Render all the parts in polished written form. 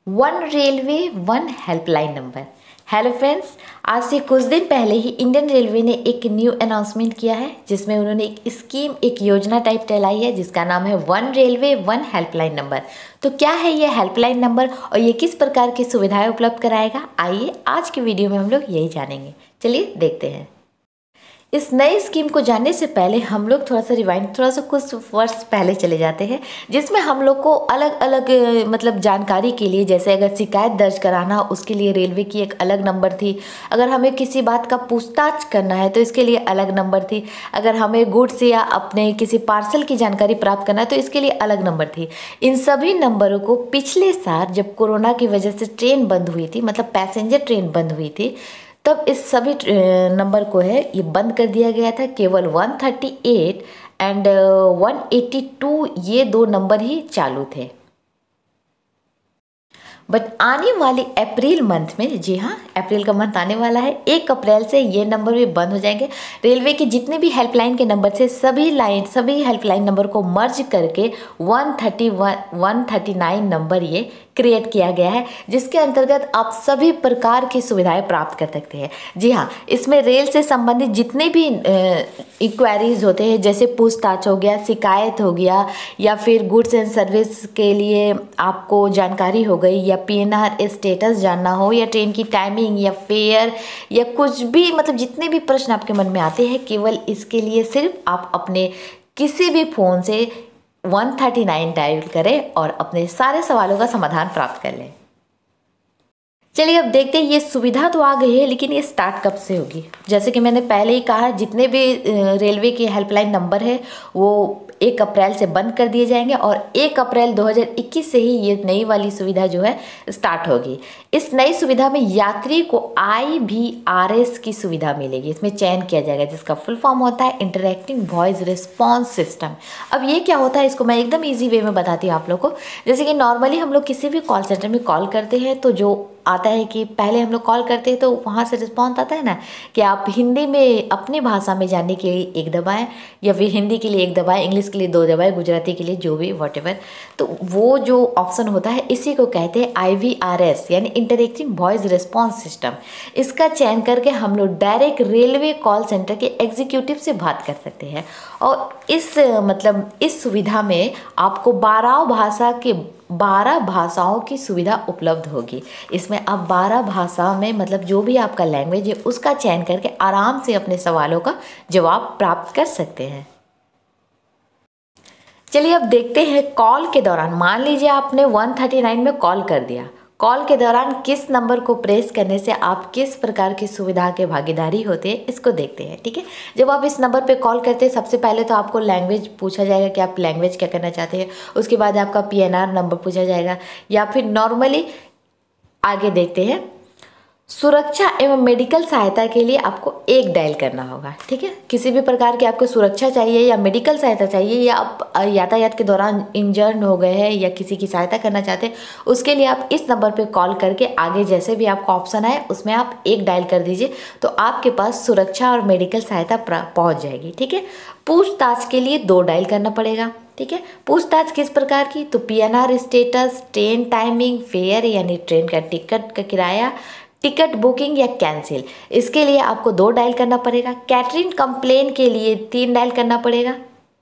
One railway one helpline number. Hello friends, आज से कुछ दिन पहले ही इंडियन रेलवे ने एक न्यू अनाउंसमेंट किया है जिसमें उन्होंने एक स्कीम, एक योजना टाइप चलाई है जिसका नाम है one railway one helpline number. तो क्या है ये हेल्पलाइन नंबर और ये किस प्रकार की सुविधाएं उपलब्ध कराएगा, आइए आज की वीडियो में हम लोग यही जानेंगे। चलिए देखते हैं। इस नई स्कीम को जानने से पहले हम लोग थोड़ा सा कुछ वर्ष पहले चले जाते हैं, जिसमें हम लोग को अलग अलग मतलब जानकारी के लिए, जैसे अगर शिकायत दर्ज कराना उसके लिए रेलवे की एक अलग नंबर थी, अगर हमें किसी बात का पूछताछ करना है तो इसके लिए अलग नंबर थी, अगर हमें गुड्स या अपने किसी पार्सल की जानकारी प्राप्त करना है तो इसके लिए अलग नंबर थी। इन सभी नंबरों को पिछले साल जब कोरोना की वजह से ट्रेन बंद हुई थी, मतलब पैसेंजर ट्रेन बंद हुई थी, तब इस सभी नंबर को है ये बंद कर दिया गया था। केवल 138 एंड 182 ये दो नंबर ही चालू थे। बट आने वाले अप्रैल मंथ में, जी हाँ अप्रैल का मंथ आने वाला है, 1 अप्रैल से ये नंबर भी बंद हो जाएंगे। रेलवे के जितने भी हेल्पलाइन के नंबर से सभी हेल्पलाइन नंबर को मर्ज करके 139 नंबर ये क्रिएट किया गया है, जिसके अंतर्गत आप सभी प्रकार की सुविधाएं प्राप्त कर सकते हैं। जी हाँ, इसमें रेल से संबंधित जितने भी इंक्वायरीज होते हैं, जैसे पूछताछ हो गया, शिकायत हो गया, या फिर गुड्स एंड सर्विस के लिए आपको जानकारी हो गई, या पीएनआर स्टेटस जानना हो, या ट्रेन की टाइमिंग या फेयर या कुछ भी, मतलब जितने भी प्रश्न आपके मन में आते हैं, केवल इसके लिए सिर्फ आप अपने किसी भी फ़ोन से 139 डायल करें और अपने सारे सवालों का समाधान प्राप्त कर लें। चलिए अब देखते हैं, ये सुविधा तो आ गई है लेकिन ये स्टार्ट कब से होगी। जैसे कि मैंने पहले ही कहा, जितने भी रेलवे के हेल्पलाइन नंबर है वो 1 अप्रैल से बंद कर दिए जाएंगे और 1 अप्रैल 2021 से ही ये नई वाली सुविधा जो है स्टार्ट होगी। इस नई सुविधा में यात्री को IVRS की सुविधा मिलेगी। इसमें चयन किया जाएगा, जिसका फुल फॉर्म होता है इंटरैक्टिव वॉइस रिस्पॉन्स सिस्टम। अब ये क्या होता है, इसको मैं एकदम ईजी वे में बताती हूँ आप लोग को। जैसे कि नॉर्मली हम लोग किसी भी कॉल सेंटर में कॉल करते हैं तो जो आता है कि पहले हम लोग कॉल करते हैं तो वहाँ से रिस्पॉन्स आता है ना कि आप हिंदी में अपनी भाषा में जानने के लिए 1 दबाएं, या फिर हिंदी के लिए 1 दबाएं, इंग्लिश के लिए 2 दबाएं, गुजराती के लिए जो भी वॉटेवर। तो वो जो ऑप्शन होता है इसी को कहते हैं IVRS यानी इंटरैक्टिव वॉइस रिस्पॉन्स सिस्टम। इसका चयन करके हम लोग डायरेक्ट रेलवे कॉल सेंटर के एग्जीक्यूटिव से बात कर सकते हैं। और इस सुविधा में आपको 12 भाषाओं की सुविधा उपलब्ध होगी। इसमें आप 12 भाषा में, मतलब जो भी आपका लैंग्वेज है उसका चयन करके आराम से अपने सवालों का जवाब प्राप्त कर सकते हैं। चलिए अब देखते हैं, कॉल के दौरान मान लीजिए आपने 139 में कॉल कर दिया, कॉल के दौरान किस नंबर को प्रेस करने से आप किस प्रकार की सुविधा के भागीदारी होते हैं, इसको देखते हैं। ठीक है, जब आप इस नंबर पे कॉल करते हैं सबसे पहले तो आपको लैंग्वेज पूछा जाएगा कि आप लैंग्वेज क्या करना चाहते हैं। उसके बाद आपका PNR नंबर पूछा जाएगा, या फिर नॉर्मली आगे देखते हैं, सुरक्षा एवं मेडिकल सहायता के लिए आपको 1 डायल करना होगा। ठीक है, किसी भी प्रकार की आपको सुरक्षा चाहिए या मेडिकल सहायता चाहिए, या आप यातायात के दौरान इंजर्ड हो गए हैं या किसी की सहायता करना चाहते हैं, उसके लिए आप इस नंबर पे कॉल करके आगे जैसे भी आपको ऑप्शन आए उसमें आप 1 डायल कर दीजिए, तो आपके पास सुरक्षा और मेडिकल सहायता पहुँच जाएगी। ठीक है, पूछताछ के लिए 2 डायल करना पड़ेगा। ठीक है, पूछताछ किस प्रकार की, तो PNR status, train timing, fare यानी ट्रेन का टिकट का किराया, टिकट बुकिंग या कैंसिल, इसके लिए आपको 2 डायल करना पड़ेगा। कैटरिंग कंप्लेन के लिए 3 डायल करना पड़ेगा।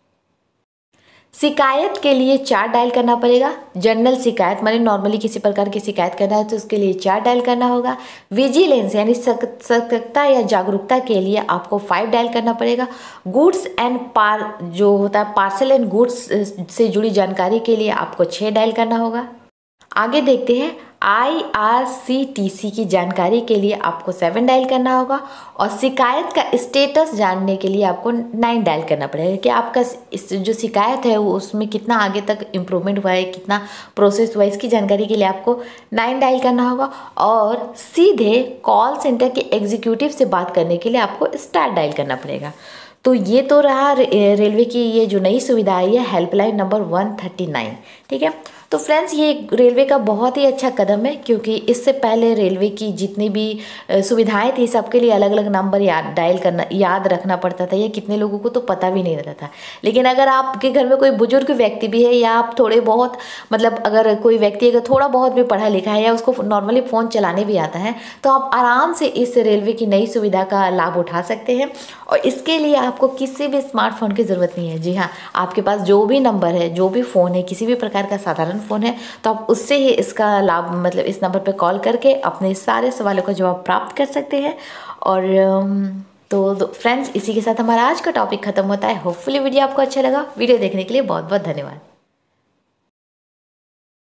शिकायत के लिए 4 डायल करना पड़ेगा। जनरल शिकायत माने नॉर्मली किसी प्रकार की शिकायत करना है तो उसके लिए 4 डायल करना होगा। विजिलेंस यानी सतर्कता या जागरूकता के लिए आपको 5 डायल करना पड़ेगा। गुड्स एंड जो होता है पार्सल एंड गुड्स से जुड़ी जानकारी के लिए आपको 6 डायल करना होगा। आगे देखते हैं, IRCTC की जानकारी के लिए आपको 7 डायल करना होगा, और शिकायत का स्टेटस जानने के लिए आपको 9 डायल करना पड़ेगा कि आपका जो शिकायत है वो उसमें कितना आगे तक इम्प्रूवमेंट हुआ है, कितना प्रोसेस हुआ है, इसकी जानकारी के लिए आपको 9 डायल करना होगा। और सीधे कॉल सेंटर के एग्जीक्यूटिव से बात करने के लिए आपको स्टार डायल करना पड़ेगा। तो ये तो रहा रेलवे की ये जो नई सुविधा आई है हेल्पलाइन नंबर 139। ठीक है, तो फ्रेंड्स ये रेलवे का बहुत ही अच्छा कदम है, क्योंकि इससे पहले रेलवे की जितनी भी सुविधाएं थी सबके लिए अलग अलग नंबर याद रखना पड़ता था, या कितने लोगों को तो पता भी नहीं रहता था। लेकिन अगर आपके घर में कोई बुजुर्ग व्यक्ति भी है, या आप थोड़े बहुत मतलब अगर कोई व्यक्ति अगर थोड़ा बहुत भी पढ़ा लिखा है, या उसको नॉर्मली फ़ोन चलाने भी आता है, तो आप आराम से इस रेलवे की नई सुविधा का लाभ उठा सकते हैं। और इसके लिए आपको किसी भी स्मार्टफोन की ज़रूरत नहीं है। जी हाँ, आपके पास जो भी नंबर है, जो भी फ़ोन है, किसी भी प्रकार का साधारण फ़ोन है, तो आप उससे ही इसका लाभ मतलब इस नंबर पर कॉल करके अपने सारे सवालों का जवाब प्राप्त कर सकते हैं। और तो फ्रेंड्स, इसी के साथ हमारा आज का टॉपिक खत्म होता है। होपफुली वीडियो आपको अच्छा लगा। वीडियो देखने के लिए बहुत बहुत धन्यवाद।